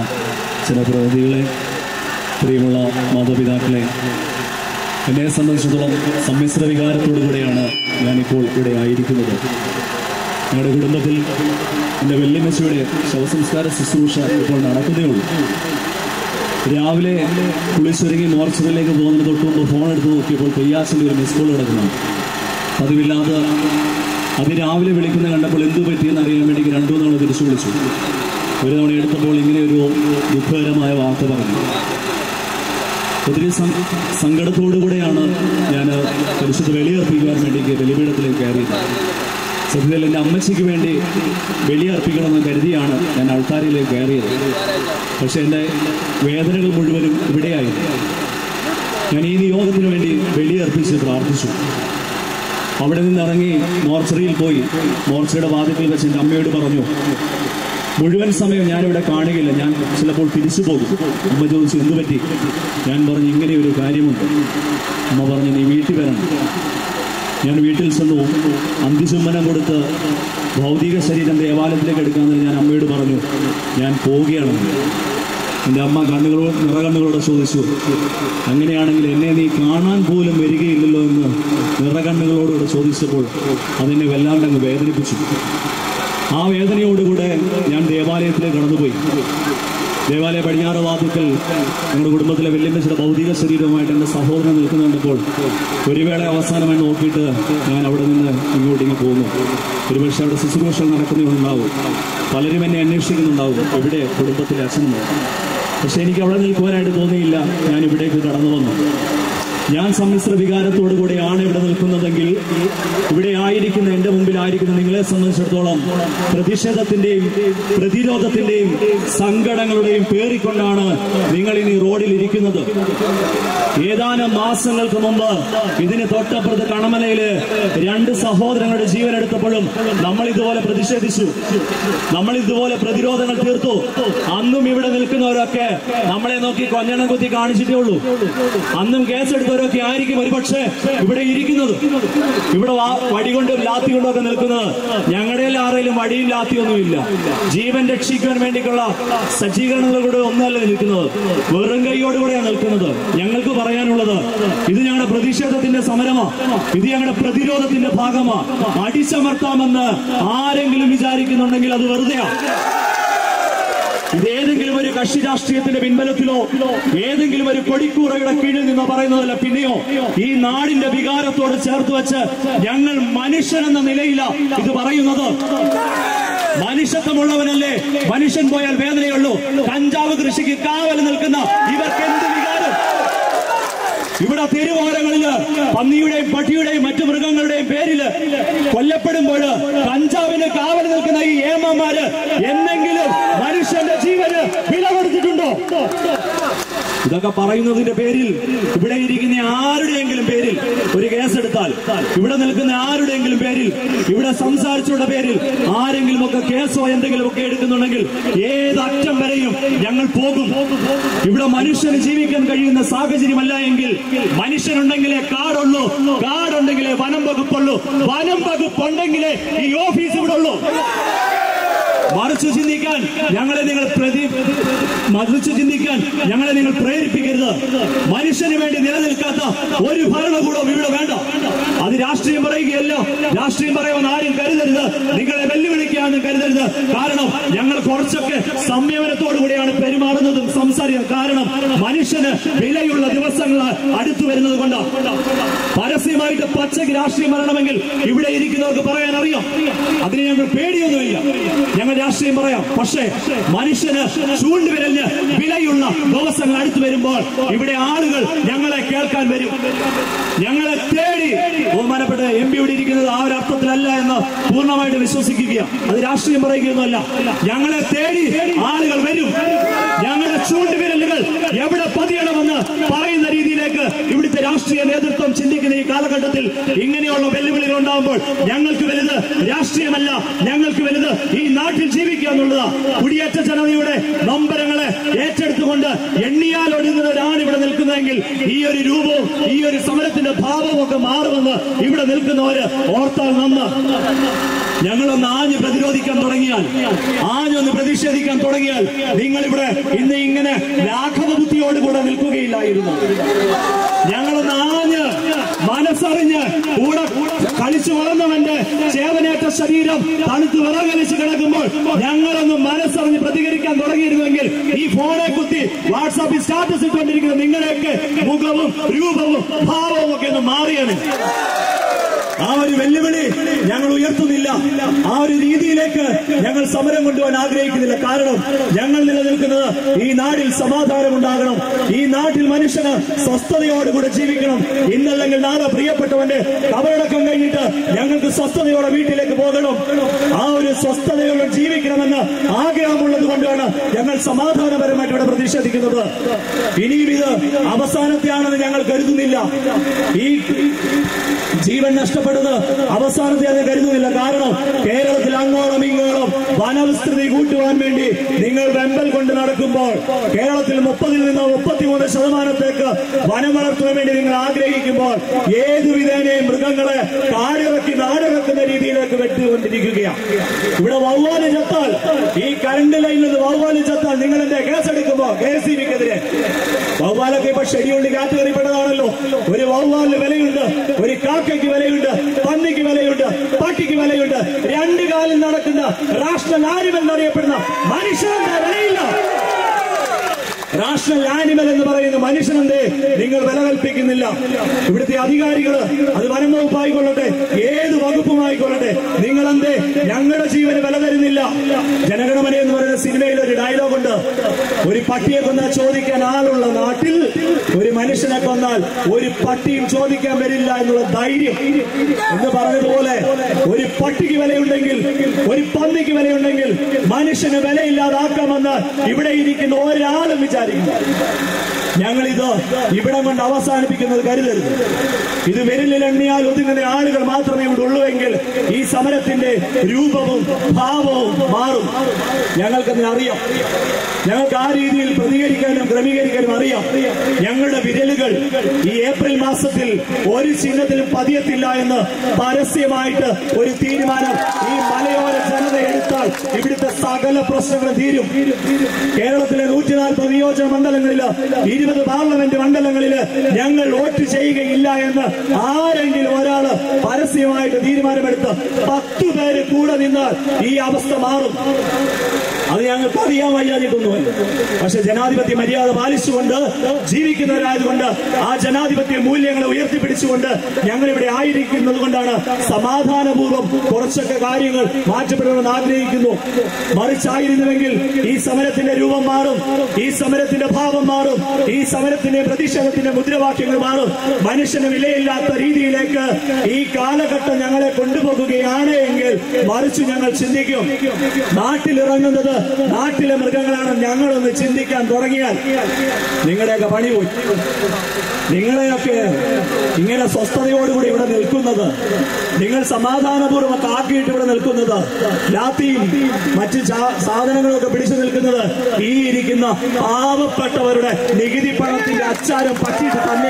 ജനപ്രതിനിധികളെ, പ്രിയമുള്ള മാതാപിതാക്കളെ, എന്നെ സംബന്ധിച്ചിടത്തോളം സമ്മിശ്ര വികാരത്തോടുകൂടെയാണ് ഞാനിപ്പോൾ ഇവിടെ ആയിരിക്കുന്നത്. ഞങ്ങളുടെ കുടുംബത്തിൽ എൻ്റെ വല്യമ്മച്ചിയുടെ ശവസംസ്കാര ശുശ്രൂഷ ഇപ്പോൾ നടക്കുന്നേ ഉള്ളൂ. രാവിലെ കുളിച്ചൊരുങ്ങി മോർച്ചറിയിലേക്ക് പോകുന്നതിന് തൊട്ട് മുമ്പ് ഫോൺ എടുത്ത് നോക്കിയപ്പോൾ പെയ്യാസിൻ്റെ ഒരു മിസ് കോൾ കിടക്കുന്നു. പതിവില്ലാതെ അതിരാവിലെ വിളിക്കുന്ന കണ്ടപ്പോൾ എന്തു പറ്റിയെന്ന് അറിയാൻ വേണ്ടി 2 തവണ തിരിച്ചു വിളിച്ചു. ഒരു തവണ എടുത്തപ്പോൾ ഇങ്ങനെ ഒരു ദുഃഖകരമായ വാർത്ത പറഞ്ഞു. ഒത്തിരി സങ്കടത്തോടുകൂടെയാണ് ഞാൻ പരിശുദ്ധ ബലിയർപ്പിക്കുവാൻ വേണ്ടി ബലിപീഠത്തിലേക്ക് കയറിയത്. സത്യത്തിൽ എൻ്റെ അമ്മച്ചിക്ക് വേണ്ടി ബലിയർപ്പിക്കണമെന്ന് കരുതിയാണ് ഞാൻ ആൾക്കാരിലേക്ക് കയറിയത്. പക്ഷെ എൻ്റെ വേദനകൾ മുഴുവനും ഇവിടെയായിരുന്നു. ഞാൻ ഈ നിയോഗത്തിന് വേണ്ടി ബലിയർപ്പിച്ച് പ്രാർത്ഥിച്ചു. അവിടെ നിന്നിറങ്ങി മോർച്ചറിയിൽ പോയി മോർച്ചറിയുടെ വാതിൽക്കൽ വെച്ച് എൻ്റെ അമ്മയോട് പറഞ്ഞു, മുഴുവൻ സമയം ഞാനിവിടെ കാണുകയില്ല, ഞാൻ ചിലപ്പോൾ തിരിച്ചു പോകും. അമ്മ ചോദിച്ചു, എന്തു പറ്റി? ഞാൻ പറഞ്ഞു, ഇങ്ങനെ ഒരു കാര്യമുണ്ട്. അമ്മ പറഞ്ഞു, നീ വീട്ടിൽ വരണം. ഞാൻ വീട്ടിൽ ചെന്നു അന്ത്യചുംബനം കൊടുത്ത് ഭൗതിക ശരീരം ദേവാലയത്തിലേക്ക് എടുക്കാമെന്ന് ഞാൻ അമ്മയോട് പറഞ്ഞു, ഞാൻ പോവുകയാണെന്ന്. എൻ്റെ അമ്മ നിറകണ്ണുകളോട് ചോദിച്ചു, അങ്ങനെയാണെങ്കിൽ എന്നെ നീ കാണാൻ പോലും വരികയില്ലല്ലോ എന്ന് നിറകണ്ണുകളോടുകൂടെ ചോദിച്ചപ്പോൾ അതെന്നെ വല്ലാണ്ടങ്ങ് വേദനിപ്പിച്ചു. ആ വേദനയോടുകൂടെ ഞാൻ ദേവാലയത്തിലേക്ക് കടന്നുപോയി. ദേവാലയ പടിഞ്ഞാറ് വാതിൽക്കൽ ഞങ്ങളുടെ കുടുംബത്തിലെ വല്യമ്മച്ചിയുടെ ഭൗതിക ശരീരവുമായിട്ട് എൻ്റെ സഹോദരൻ നിൽക്കുന്നുണ്ടപ്പോൾ ഒരു വേള അവസാനമായി നോക്കിയിട്ട് ഞാൻ അവിടെ നിന്ന് ഇങ്ങോട്ടിങ്ങ് പോകുന്നു. ഒരുപക്ഷെ അവിടെ ശുശ്രൂഷകൾ നടക്കുന്നുണ്ടാവും. പലരും എന്നെ അന്വേഷിക്കുന്നുണ്ടാവും, എവിടെ കുടുംബത്തിലെ അച്ഛനുണ്ടാവും. പക്ഷെ എനിക്ക് അവിടെ നിൽക്കുവാനായിട്ട് തോന്നിയില്ല. ഞാൻ ഇവിടേക്ക് കടന്നു വന്നു. ഞാൻ സമ്മിശ്ര വികാരത്തോടു കൂടെയാണ് ഇവിടെ നിൽക്കുന്നതെങ്കിൽ ഇവിടെ ആയിരിക്കുന്ന എൻ്റെ മുമ്പിലായിരിക്കുന്ന നിങ്ങളെ സംബന്ധിച്ചിടത്തോളം പ്രതിഷേധത്തിന്റെയും പ്രതിരോധത്തിന്റെയും സങ്കടങ്ങളുടെയും പേറിക്കൊണ്ടാണ് നിങ്ങൾ ഇനി റോഡിൽ ഇരിക്കുന്നത്. ഏതാനും മാസങ്ങൾക്ക് മുമ്പ് ഇതിന് തൊട്ടപ്പുറത്ത് കണമലയില് 2 സഹോദരങ്ങളുടെ ജീവൻ എടുത്തപ്പോഴും നമ്മൾ ഇതുപോലെ പ്രതിഷേധിച്ചു, നമ്മൾ ഇതുപോലെ പ്രതിരോധങ്ങൾ തീർത്തു. അന്നും ഇവിടെ നിൽക്കുന്നവരൊക്കെ നമ്മളെ നോക്കി കൊഞ്ഞണം കുത്തി കാണിച്ചിട്ടേ ഉള്ളൂ. അന്നും കേസെടുത്തവരൊക്കെ ആയിരിക്കും ഒരുപക്ഷെ ഇവിടെ ഇരിക്കുന്നത്. ഇവിടെ വടികൊണ്ടും ലാത്തി കൊണ്ടും ഒക്കെ നിൽക്കുന്നത്. ഞങ്ങളുടെ ആരെങ്കിലും വടിയും ലാത്തിയൊന്നുമില്ല. ജീവൻ രക്ഷിക്കുവാൻ വേണ്ടിയുള്ള സജ്ജീകരണങ്ങളോട് ഒന്നല്ല നിൽക്കുന്നത്, വെറും കൈയോടുകൂടെയാണ് നിൽക്കുന്നത്. ഞങ്ങൾക്ക് പറയാനുള്ളത്, ഇത് ഞങ്ങളുടെ പ്രതിഷേധത്തിന്റെ സമരമാണ്, ഇത് ഞങ്ങളുടെ പ്രതിരോധത്തിന്റെ ഭാഗമാണ്. അടിച്ചമർത്താമെന്ന് ആരെങ്കിലും വിചാരിക്കുന്നുണ്ടെങ്കിൽ അത് വെറുതെയാണ്. ഇതേതെങ്കിലും ഒരു കക്ഷി രാഷ്ട്രീയത്തിന്റെ പിൻബലത്തിലോ ഏതെങ്കിലും ഒരു കൊടിക്കൂറയുടെ കീഴിൽ നിന്നോ പറയുന്നതല്ല. പിന്നെയോ ഈ നാടിന്റെ വികാരത്തോട് ചേർത്ത് വെച്ച് ഞങ്ങൾ മനുഷ്യനെന്ന നിലയില ഇത് പറയുന്നത്. മനുഷ്യത്വമുള്ളവനല്ലേ മനുഷ്യൻ പോയാൽ വേദനയുള്ളൂ. കഞ്ചാവ് കൃഷിക്ക് കാവൽ നിൽക്കുന്ന ഇവർക്ക് എന്ത് വികാരം? ഇവിടെ തെരുവോരങ്ങളില് പന്നിയുടെയും പട്ടിയുടെയും മറ്റു മൃഗങ്ങളുടെയും പേരില് കൊല്ലപ്പെടുമ്പോൾ കഞ്ചാവിന് കാവൽ നിൽക്കുന്ന ഈ ഏമാന്മാര് എന്നെങ്കിലും മനുഷ്യന്റെ ജീവന് വില കൊടുത്തിട്ടുണ്ടോ? ഇതൊക്കെ പറയുന്നതിന്റെ പേരിൽ ഇവിടെ ഇരിക്കുന്ന ആരുടെയെങ്കിലും പേരിൽ ഒരു കേസെടുത്താൽ, ഇവിടെ നിൽക്കുന്ന ആരുടെയെങ്കിലും പേരിൽ, ഇവിടെ സംസാരിച്ചവരുടെ പേരിൽ ആരെങ്കിലും ഒക്കെ കേസോ എന്തെങ്കിലും ഒക്കെ എടുക്കുന്നുണ്ടെങ്കിൽ ഏതറ്റം വരെയും ഞങ്ങൾ പോകും. ഇവിടെ മനുഷ്യന് ജീവിക്കാൻ കഴിയുന്ന സാഹചര്യമല്ല എങ്കിൽ മനുഷ്യനുണ്ടെങ്കിലേ കാടുള്ളൂ, കാടുണ്ടെങ്കിലേ വനം വകുപ്പുള്ളൂ, വനം വകുപ്പുണ്ടെങ്കിലേ ഈ ഓഫീസ് ഇവിടെ ഉള്ളൂ. മറിച്ചു ചിന്തിക്കാൻ ഞങ്ങളെ നിങ്ങൾ പ്രേരിപ്പിക്കരുത്. മനുഷ്യന് വേണ്ടി നിലനിൽക്കാത്ത ഒരു ഭരണകൂടവും ഇവിടെ വേണ്ട. അത് രാഷ്ട്രീയം പറയുകയല്ല, രാഷ്ട്രീയം പറയുമെന്ന് ആരും കരുതരുത്. നിങ്ങളെ വെല്ലുവിളിക്കുകയാണെന്ന് കരുതരുത്. കാരണം ഞങ്ങൾ കുറച്ചൊക്കെ സംയമനത്തോടു കൂടിയാണ് പെരുമാറുന്നതും സംസാരിക്കുന്നത്. കാരണം മനുഷ്യന് വിലയുള്ള ദിവസങ്ങൾ അടുത്തു വരുന്നത് കൊണ്ടാണ്. പരസ്യമായിട്ട് പച്ചയ്ക്ക് രാഷ്ട്രീയം പറയണമെങ്കിൽ ഇവിടെ ഇരിക്കുന്നവർക്ക് പറയാൻ അറിയാം. അതിന് ഞങ്ങൾ പേടിയൊന്നുമില്ല. ഞങ്ങൾ രാഷ്ട്രീയം പറയാം. പക്ഷേ മനുഷ്യന് ചൂണ്ടുവിരലിന് വിലയുള്ള ദിവസങ്ങൾ അടുത്തു വരുമ്പോൾ ഇവിടെ ആളുകൾ ഞങ്ങളെ കേൾക്കാൻ വരും. ഞങ്ങളെ തേടി ബഹുമാനപ്പെട്ട MP ഇവിടെ ഇരിക്കുന്നത് ആ ഒരു അർത്ഥത്തിലല്ല എന്ന് പൂർണ്ണമായിട്ട് വിശ്വസിക്കുക. അത് രാഷ്ട്രീയം പറയുകയൊന്നുമല്ല. ഞങ്ങളെ തേടി ആളുകൾ വരും. ഞങ്ങളുടെ ചൂണ്ടുവിരലുകൾ എവിടെ പതിയണമെന്ന് പറയുന്ന രീതിയിലേക്ക് ഇവിടുത്തെ രാഷ്ട്രീയ നേതൃത്വം ചിന്തിക്കുന്ന ഈ കാലഘട്ടത്തിൽ ഇങ്ങനെയുള്ള വെല്ലുവിളികൾ ഉണ്ടാകുമ്പോൾ ഞങ്ങൾക്ക് വലുത് രാഷ്ട്രീയമല്ല, ഞങ്ങൾക്ക് വലുത് ഈ നാട്ടിൽ ജീവിക്കുക എന്നുള്ളതാണ്. കുടിയേറ്റ ജനതയുടെ നൊമ്പരങ്ങളെ ഏറ്റെടുത്തുകൊണ്ട് കൊണ്ട് എണ്ണിയാൽ ഒടുങ്ങുന്നവരാണ് ഇവിടെ നിൽക്കുന്നതെങ്കിൽ ഈ ഒരു രൂപവും ഈ ഒരു സമരത്തിന്റെ ഭാവവും ഒക്കെ മാറുമെന്ന് ഇവിടെ നിൽക്കുന്നവര് ഓർത്താൽ നന്ന്. ഞങ്ങളൊന്ന് ആഞ്ഞ് പ്രതിരോധിക്കാൻ തുടങ്ങിയാൽ, ആഞ്ഞൊന്ന് പ്രതിഷേധിക്കാൻ തുടങ്ങിയാൽ നിങ്ങളിവിടെ ഇന്ന് ഇങ്ങനെ ലാഘവ ബുദ്ധിയോടുകൂടെ നിൽക്കുകയില്ലായിരുന്നു. ഞങ്ങളൊന്ന് ആഞ്ഞ് മനസ്സറിഞ്ഞ് കൂടെ കളിച്ചു വളർന്നവന്റെ ചേവനേറ്റ ശരീരം തണുത്ത് വിറകലിച്ച് കിടക്കുമ്പോൾ ഞങ്ങളൊന്ന് മനസ്സറിഞ്ഞ് പ്രതികരിക്കാൻ തുടങ്ങിയിരുന്നുവെങ്കിൽ ഈ ഫോണെ കുത്തി വാട്സാപ്പിൽ സ്റ്റാറ്റസ് ഇട്ടുകൊണ്ടിരിക്കുന്ന നിങ്ങളുടെയൊക്കെ മുഖവും രൂപവും ഭാവവും ഒക്കെ ഒന്ന് മാറിയാണ്. ആ ഒരു വെല്ലുവിളി ഞങ്ങൾ ഉയർത്തുന്നില്ല. ആ ഒരു രീതിയിലേക്ക് ഞങ്ങൾ സമരം കൊണ്ടുപോകാൻ ആഗ്രഹിക്കുന്നില്ല. കാരണം ഞങ്ങൾ നിലനിൽക്കുന്നത് ഈ നാടിൽ സമാധാനം ഉണ്ടാകണം, ഈ നാട്ടിൽ മനുഷ്യന് സ്വസ്ഥതയോടുകൂടെ ജീവിക്കണം. ഇന്നല്ലെങ്കിൽ നാളെ പ്രിയപ്പെട്ടവന്റെ കബറടക്കം കഴിഞ്ഞിട്ട് ഞങ്ങൾക്ക് സ്വസ്ഥതയോടെ വീട്ടിലേക്ക് പോകണം. ആ ഒരു സ്വസ്ഥതയോടെ ജീവിക്കണമെന്ന് ആഗ്രഹമുള്ളത് കൊണ്ടാണ് ഞങ്ങൾ സമാധാനപരമായിട്ട് ഇവിടെ പ്രതിഷേധിക്കുന്നത്. ഇനിയും ഇത് അവസാനത്തെയാണെന്ന് ഞങ്ങൾ കരുതുന്നില്ല. ഈ ജീവൻ നഷ്ടപ്പെടുന്നത് അവസാനത്തെ അത് കരുതുന്നില്ല. കാരണം കേരളത്തിൽ അങ്ങോളം ഇങ്ങോളം വനവിസ്തൃതി കൂട്ടുവാൻ വേണ്ടി നിങ്ങൾ വെമ്പൽ കൊണ്ട് നടക്കുമ്പോൾ, കേരളത്തിൽ 30-ൽ നിന്ന് 33% വനം വളർത്തുവാൻ വേണ്ടി നിങ്ങൾ ആഗ്രഹിക്കുമ്പോൾ, ഏതു വിധേനയും മൃഗങ്ങളെ കാടിറക്കി നാടിറക്കുന്ന രീതിയിലേക്ക് വെട്ടിക്കൊണ്ടിരിക്കുകയാണ്. ഇവിടെ വവ്വാല് ചത്താൽ, ഈ കറണ്ട് ലൈനിൽ നിന്ന് വവ്വാല് ചത്താൽ നിങ്ങൾ എന്റെ കേസെടുക്കുമ്പോ KSEBിക്കെതിരെ, വവ്വാലൊക്കെ ഇപ്പൊ ഷെഡ്യൂൾഡ് കാറ്റഗറിപ്പെട്ടതാണല്ലോ. ഒരു വവ്വാലിന് വിലയുണ്ട്, ഒരു കാക്കയ്ക്ക് വിലയുണ്ട്, പന്നിക്ക് വിലയുണ്ട്, പട്ടിക്ക് വിലയുണ്ട്. 2 കാലിൽ നടക്കുന്ന രാഷ്ട്രീയ ആനിമൽ എന്നറിയപ്പെടുന്ന മനുഷ്യന്റെ വിലയില്ല. രാഷ്ട്രീയ ആനിമൽ എന്ന് പറയുന്ന മനുഷ്യനെന്തേ നിങ്ങൾ വില കൽപ്പിക്കുന്നില്ല? ഇവിടുത്തെ അധികാരികൾ, അത് വനം വകുപ്പായിക്കൊള്ളട്ടെ, ഏത് വകുപ്പുമായിക്കൊള്ളട്ടെ, നിങ്ങളെന്തേ ഞങ്ങളുടെ ജീവന് വില തരുന്നില്ല? ജനഗണമന എന്ന് പറയുന്ന സിനിമയിൽ ഒരു ഡയലോഗ് ഉണ്ട്, ഒരു പട്ടിയെ കൊന്നാൽ ചോദിക്കാൻ ആളുള്ള നാട്ടിൽ ഒരു മനുഷ്യനെ കൊന്നാൽ ഒരു പട്ടിയും ചോദിക്കാൻ വരില്ല എന്നുള്ള ധൈര്യം എന്ന് പറഞ്ഞതുപോലെ, ഒരു പട്ടിക്ക് വിലയുണ്ടെങ്കിൽ, ഒരു പന്നിക്ക് വിലയുണ്ടെങ്കിൽ മനുഷ്യന് വിലയില്ലാതാക്കാമെന്ന് ഇവിടെ ഇരിക്കുന്ന ഒരാളും വിചാരിക്കും. ഞങ്ങളിത് ഇവിടം കൊണ്ട് അവസാനിപ്പിക്കുന്നത് കരുതരുത്. ഇത് വിരലിൽ എണ്ണിയാൽ ഒതുങ്ങുന്ന ആളുകൾ മാത്രമേ ഇവിടെ ഉള്ളൂവെങ്കിൽ ഈ സമരത്തിന്റെ രൂപവും ഭാവവും മാറും. ഞങ്ങൾക്കതിന് അറിയാം. ഞങ്ങൾക്ക് ആ രീതിയിൽ പ്രതികരിക്കാനും ക്രമീകരിക്കാനും അറിയാം. ഞങ്ങളുടെ വിരലുകൾ ഈ ഏപ്രിൽ മാസത്തിൽ ഒരു ചിഹ്നത്തിലും പതിയത്തില്ല എന്ന് പരസ്യമായിട്ട് ഒരു തീരുമാനം ഈ മലയോര ജനത എടുത്താൽ ഇവിടുത്തെ സകല പ്രശ്നങ്ങൾ തീരും. കേരളത്തിലെ 140 നിയോജക മണ്ഡലങ്ങളില് 20 പാർലമെന്റ് മണ്ഡലങ്ങളില് ഞങ്ങൾ വോട്ട് ചെയ്യുകയില്ല എന്ന് ആരെങ്കിലും ഒരാള് പരസ്യമായിട്ട് തീരുമാനമെടുത്ത് 10 പേര് കൂടെ നിന്നാൽ ഈ അവസ്ഥ മാറും. അത് ഞങ്ങൾക്ക് അറിയാൻ വയ്യാതിട്ടൊന്നുമല്ല. പക്ഷെ ജനാധിപത്യ മര്യാദ പാലിച്ചുകൊണ്ട് ജീവിക്കുന്നവരായതുകൊണ്ട് ആ ജനാധിപത്യ മൂല്യങ്ങളെ ഉയർത്തിപ്പിടിച്ചുകൊണ്ട് ഞങ്ങൾ ഇവിടെ ആയിരിക്കുന്നത് കൊണ്ടാണ് സമാധാനപൂർവ്വം കുറച്ചൊക്കെ കാര്യങ്ങൾ മാറ്റപ്പെടണമെന്ന് ആഗ്രഹിക്കുന്നു. മറിച്ചായിരുന്നുവെങ്കിൽ ഈ സമരത്തിന്റെ രൂപം മാറും, ഈ സമരത്തിന്റെ ഭാവം മാറും, ഈ സമരത്തിന്റെ പ്രതിഷേധത്തിന്റെ മുദ്രാവാക്യങ്ങൾ മാറും. മനുഷ്യന് വിലയില്ലാത്ത രീതിയിലേക്ക് ഈ കാലഘട്ടം ഞങ്ങളെ കൊണ്ടുപോകുകയാണ് എങ്കിൽ മറിച്ച് ഞങ്ങൾ ചിന്തിക്കും. നാട്ടിലിറങ്ങുന്നത് നാട്ടിലെ മൃഗങ്ങളാണ് ഞങ്ങളൊന്ന് ചിന്തിക്കാൻ തുടങ്ങിയാൽ നിങ്ങളുടെയൊക്കെ പണി പോയി. നിങ്ങളെയൊക്കെ ഇങ്ങനെ സ്വസ്ഥതയോടുകൂടി ഇവിടെ നിൽക്കുന്നത്, നിങ്ങൾ സമാധാനപൂർവ്വം കാക്കിയിട്ട് ഇവിടെ നിൽക്കുന്നത്, ലാത്തിയും മറ്റ് സാധനങ്ങളൊക്കെ പിടിച്ചു നിൽക്കുന്നത് ഈ ഇരിക്കുന്ന പാവപ്പെട്ടവരുടെ നികുതി പണത്തിന്റെ അച്ചാരം പറ്റിയിട്ട് തന്നെ.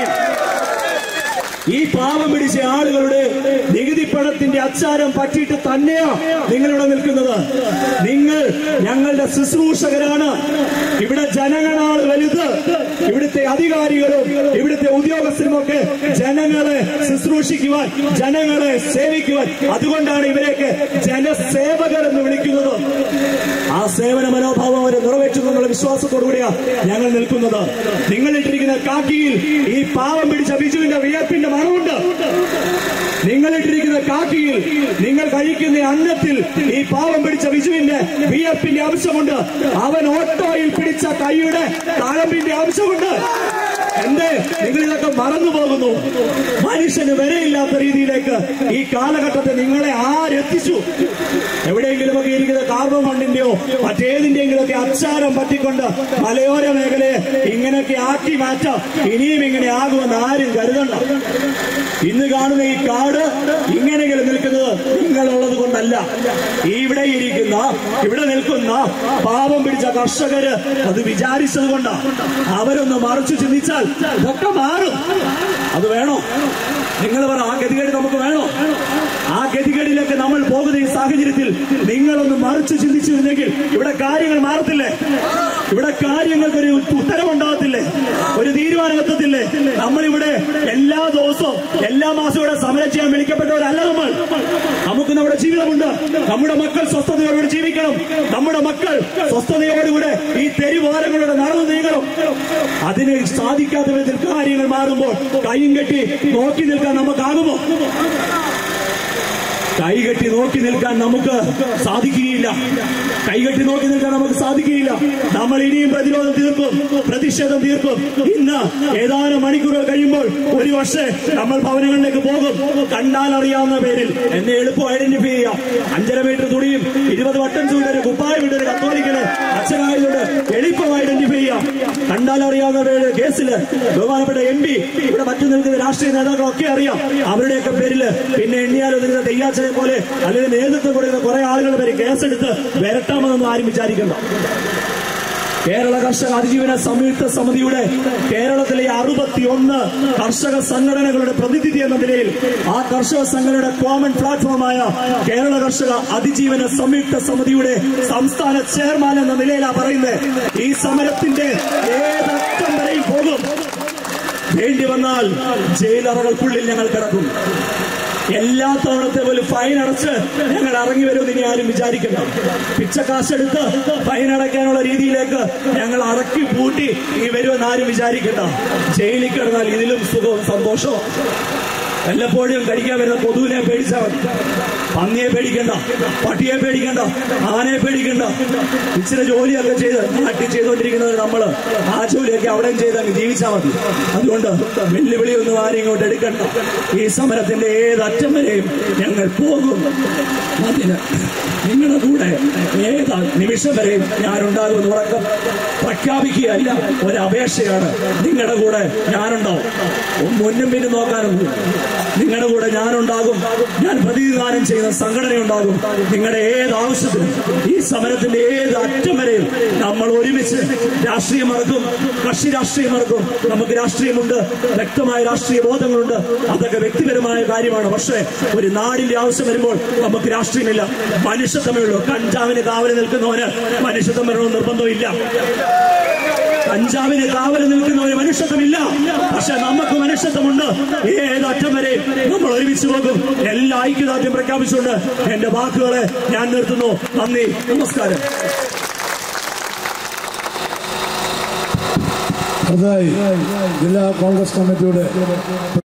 ഈ പാവം പിടിച്ച ആളുകളുടെ നികുതി പണത്തിന്റെ അച്ചാരം പറ്റിയിട്ട് തന്നെയാ നിങ്ങളിവിടെ നിൽക്കുന്നത്. നിങ്ങൾ ഞങ്ങളുടെ ശുശ്രൂഷകരാണ്. ഇവിടെ ജനങ്ങളാണ് വലുത്. ഇവിടുത്തെ അധികാരികളും ഇവിടുത്തെ ഉദ്യോഗസ്ഥരുമൊക്കെ ജനങ്ങളെ ശുശ്രൂഷിക്കുവാൻ, ജനങ്ങളെ സേവിക്കുവാൻ, അതുകൊണ്ടാണ് ഇവരെയൊക്കെ ജനസേവകർ എന്ന് വിളിക്കുന്നത്. ആ സേവന മനോഭാവം അവരെ നിറവേറ്റുന്നുള്ള വിശ്വാസത്തോടുകൂടിയാ ഞങ്ങൾ നിൽക്കുന്നത്. നിങ്ങളിട്ടിരിക്കുന്ന കാക്കിയിൽ ഈ പാവം പിടിച്ച ബിജുവിന്റെ വിയർപ്പിന്റെ മണമുണ്ട്. നിങ്ങളിട്ടിരിക്കുന്ന കാക്കിയിൽ, നിങ്ങൾ കഴിക്കുന്ന അന്നത്തിൽ ഈ പാവം പിടിച്ച ബിജുവിന്റെ വിയർപ്പിന്റെ അംശമുണ്ട്. അവൻ ഓട്ടോയിൽ പിടിച്ച കൈയുടെ തഴമ്പിന്റെ അംശമുണ്ട്. എന്തേ നിങ്ങളിതൊക്കെ മറന്നു പോകുന്നു? മനുഷ്യന് വിലയില്ലാത്ത രീതിയിലേക്ക് ഈ കാലഘട്ടത്തെ നിങ്ങളെ ആരെത്തിച്ചു? എവിടെയെങ്കിലുമൊക്കെ ഇരിക്കുന്ന കാർബൺ ഫണ്ടിന്റെയോ മറ്റേതിന്റെയെങ്കിലൊക്കെ അച്ചാരം പറ്റിക്കൊണ്ട് മലയോര മേഖലയെ ഇങ്ങനെയൊക്കെ ആക്കി മാറ്റാം. ഇനിയും ഇങ്ങനെ ആകുമെന്ന് ആരും കരുതണ്ട. ഇന്ന് കാണുന്ന ഈ കാട് ഇങ്ങനെയെങ്കിലും നിൽക്കുന്നത് നിങ്ങളുള്ളത് കൊണ്ടല്ല. ഇവിടെ നിൽക്കുന്ന പാപം പിടിച്ച കർഷകര് അത് വിചാരിച്ചത് കൊണ്ടാണ്. അവരൊന്ന് മറിച്ച് ചിന്തിച്ചാൽ ഇതൊക്കെ മാറും. അത് വേണോ? നിങ്ങൾ പറ, ആ ഗതികേട് നമുക്ക് വേണോ? ആ ഗതികേടിലേക്ക് നമ്മൾ പോകുന്ന ഈ സാഹചര്യത്തിൽ നിങ്ങളൊന്ന് മറിച്ച് ചിന്തിച്ചിരുന്നെങ്കിൽ ഇവിടെ കാര്യങ്ങൾ മാറത്തില്ലേ? ഇവിടെ കാര്യങ്ങൾക്കൊരു ഉത്തരവുണ്ടാകത്തില്ലേ? ഒരു തീരുമാനം എത്തത്തില്ലേ? നമ്മളിവിടെ എല്ലാ ദിവസവും എല്ലാ മാസവും ഇവിടെ സമരം ചെയ്യാൻ വിളിക്കപ്പെട്ടവരല്ല നമ്മൾ. നമുക്ക് നമ്മുടെ ജീവിതമുണ്ട്. നമ്മുടെ മക്കൾ സ്വസ്ഥതയോടുകൂടി ജീവിക്കണം. നമ്മുടെ മക്കൾ സ്വസ്ഥതയോടുകൂടെ ഈ തെരുവോരങ്ങളുടെ നടന്നു നീങ്ങണം. അതിന് സാധിക്കാത്ത വിധത്തിൽ കാര്യങ്ങൾ മാറുമ്പോൾ കൈയും കെട്ടി നോക്കി നിൽക്കാൻ നമുക്കാകുമോ? കൈകെട്ടി നോക്കി നിൽക്കാൻ നമുക്ക് സാധിക്കുകയില്ല. കൈകെട്ടി നോക്കി നിൽക്കാൻ നമുക്ക് സാധിക്കുകയില്ല. നമ്മൾ ഇനിയും പ്രതിരോധം തീർക്കും, പ്രതിഷേധം തീർക്കും. ഇന്ന് ഏതാനും മണിക്കൂറുകൾ കഴിയുമ്പോൾ ഒരു പക്ഷേ നമ്മൾ ഭവനങ്ങളിലേക്ക് പോകും. കണ്ടാൽ അറിയാവുന്ന പേരിൽ എന്നെ എളുപ്പം ഐഡന്റിഫൈ ചെയ്യാം. 5.5 മീറ്റർ തുണിയും 20 വട്ടം ചൂണ്ടൊരു കുപ്പായം ഇട്ടൊരു കത്തോലിക്കന് അച്ഛനായതുകൊണ്ട് എളുപ്പം ഐഡന്റിഫൈ ചെയ്യാം. കണ്ടാൽ അറിയാവുന്ന പേര് കേസില് ബഹുമാനപ്പെട്ട MP, ഇവിടെ മറ്റു നിൽക്കുന്ന രാഷ്ട്രീയ നേതാക്കളൊക്കെ അറിയാം. അവരുടെയൊക്കെ പേരില് പിന്നെ എണ്ണിയാൽ ഒതുങ്ങുന്ന തെയ്യാച്ചനെ പോലെ അല്ലെങ്കിൽ നേതൃത്വം കൊടുക്കുന്ന കുറെ ആളുകളുടെ പേര് കേസെടുത്ത് വരട്ടാമെന്നൊന്നും ആരും വിചാരിക്കണ്ട. കേരള കർഷക അതിജീവന സംയുക്ത സമിതിയുടെ കേരളത്തിലെ 61 കർഷക സംഘടനകളുടെ പ്രതിനിധി എന്ന നിലയിൽ ആ കർഷക സംഘടനയുടെ കോമൺ പ്ലാറ്റ്ഫോമായ കേരള കർഷക അതിജീവന സംയുക്ത സമിതിയുടെ സംസ്ഥാന ചെയർമാൻ എന്ന നിലയിലാണ് പറയുന്നത്. ഈ സമരത്തിന്റെ ഏതറ്റം വരെയും പോകും. വേണ്ടി വന്നാൽ ജയിലറകൾക്കുള്ളിൽ ഞങ്ങൾ കിടക്കും. എല്ലാ തവണത്തെ പോലും ഫൈൻ അടച്ച് ഞങ്ങൾ ഇറങ്ങി വരുമെന്ന് ഇനി ആരും വിചാരിക്കണ്ട. പിച്ചക്കാശെടുത്ത് ഫൈൻ അടയ്ക്കാനുള്ള രീതിയിലേക്ക് ഞങ്ങൾ അടക്കി പൂട്ടി ഇനി വരുമെന്ന് ആരും വിചാരിക്കണ്ട. ജയിലിൽ കിടന്നാൽ ഇതിലും സുഖവും സന്തോഷവും. വല്ലപ്പോഴും കടിക്കാൻ വരുന്ന കൊതുവിനെ പേടിച്ചാൽ മതി. പന്നിയെ പേടിക്കണ്ട, പട്ടിയെ പേടിക്കണ്ട, ആനയെ പേടിക്കണ്ട. ഇച്ചിരി ജോലിയൊക്കെ ചെയ്ത് നാട്ടിൽ ചെയ്തുകൊണ്ടിരിക്കുന്നത് നമ്മള് ആ ജോലിയൊക്കെ അവിടെയും ചെയ്ത് അങ്ങ് ജീവിച്ചാൽ മതി. അതുകൊണ്ട് വെല്ലുവിളിയൊന്നും ആരും ഇങ്ങോട്ട് എടുക്കണ്ട. ഈ സമരത്തിന്റെ ഏതറ്റം വരെയും ഞങ്ങൾ പോകും. അതിന് നിങ്ങളുടെ കൂടെ ഏത് നിമിഷം വരെയും ഞാനുണ്ടാകുമെന്ന് ഉറക്കം പ്രഖ്യാപിക്കുകയല്ല, ഒരപേക്ഷയാണ്. നിങ്ങളുടെ കൂടെ ഞാനുണ്ടാവും. മുന്നും പിന്നും നോക്കാനൊന്നും. നിങ്ങളുടെ കൂടെ ഞാനുണ്ടാകും. ഞാൻ പ്രതിനിധാനം ചെയ്യുന്ന സംഘടനയുണ്ടാകും. നിങ്ങളുടെ ഏത് ആവശ്യത്തിനും ഈ സമരത്തിന്റെ ഏത് അറ്റം വരെയും നമ്മൾ ഒരുമിച്ച് രാഷ്ട്രീയം മറക്കും, കക്ഷി രാഷ്ട്രീയം മറക്കും. നമുക്ക് രാഷ്ട്രീയമുണ്ട്, വ്യക്തമായ രാഷ്ട്രീയ ബോധങ്ങളുണ്ട്. അതൊക്കെ വ്യക്തിപരമായ കാര്യമാണ്. പക്ഷേ ഒരു നാടിന്റെ ആവശ്യം വരുമ്പോൾ നമുക്ക് രാഷ്ട്രീയമില്ല, മനുഷ്യത്വമേ ഉള്ളൂ. കഞ്ചാവിന് കാവല് നിൽക്കുന്നവന് മനുഷ്യത്വം വരണമെന്ന് നിർബന്ധമില്ല. കഞ്ചാവിന് കാവല് നിൽക്കുന്നവന് മനുഷ്യത്വമില്ല. പക്ഷെ നമുക്ക് മനുഷ്യത്വമുണ്ട്. ഏതറ്റം വരെ നമ്മൾ ഒരുമിച്ച് പോകും. എല്ലാ ഐക്യദാർഢ്യം പ്രഖ്യാപിച്ചുകൊണ്ട് എന്റെ വാക്കുകളെ ഞാൻ നിർത്തുന്നു. നന്ദി, നമസ്കാരം. ജില്ലാ കോൺഗ്രസ് കമ്മിറ്റിയുടെ